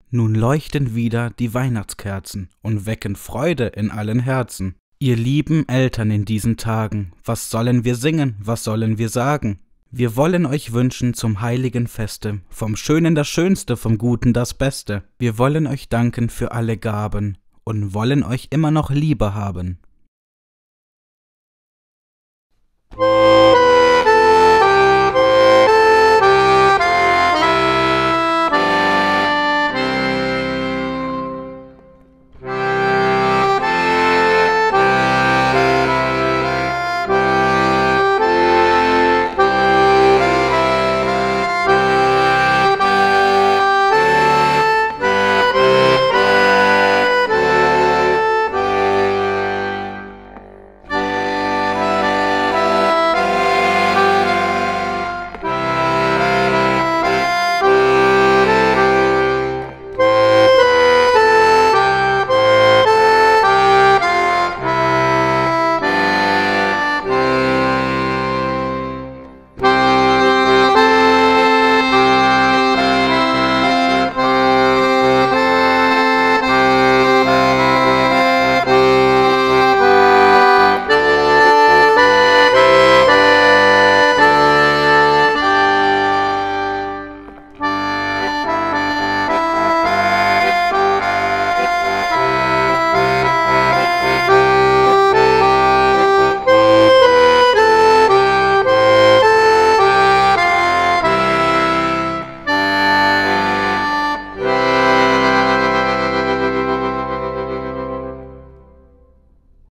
Nun leuchten wieder die Weihnachtskerzen und wecken Freude in allen Herzen. Ihr lieben Eltern in diesen Tagen, was sollen wir singen, was sollen wir sagen? Wir wollen euch wünschen zum heiligen Feste, vom Schönen das Schönste, vom Guten das Beste. Wir wollen euch danken für alle Gaben und wollen euch immer noch Liebe haben.